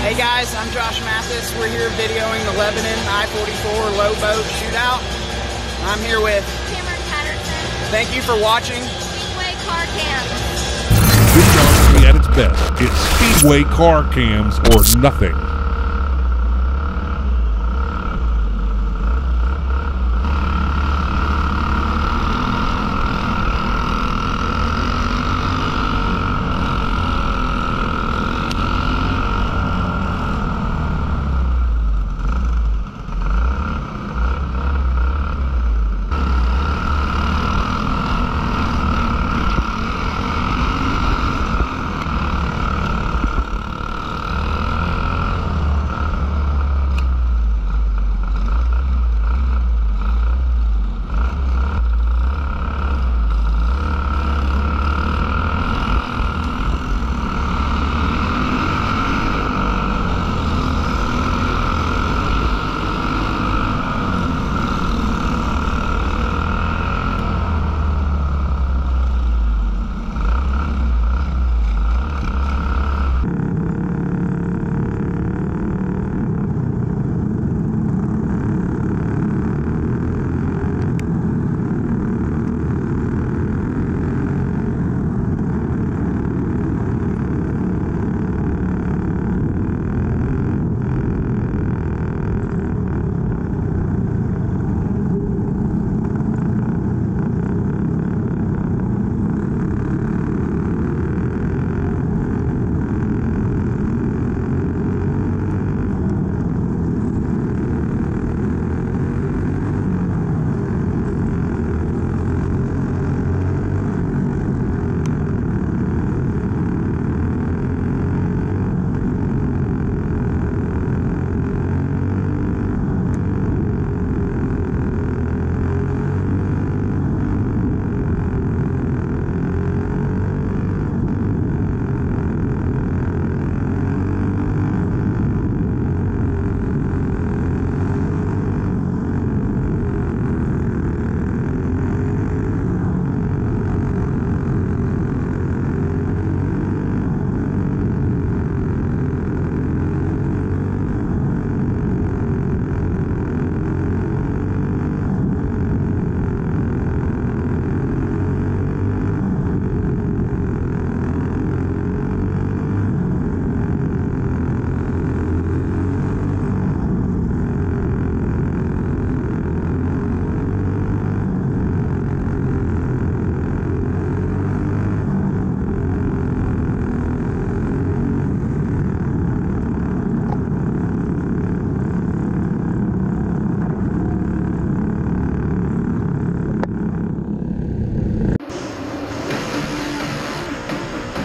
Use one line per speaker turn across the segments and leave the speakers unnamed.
Hey guys, I'm Josh Mathis. We're here videoing the Lebanon I-44 low boat shootout. I'm here with
Cameron Patterson.
Thank you for watching
Speedway Car Cams.
Videography at its best. It's Speedway Car Cams or nothing.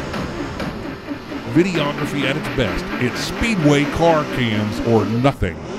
Videography at its best. It's Speedway Car Cams or nothing.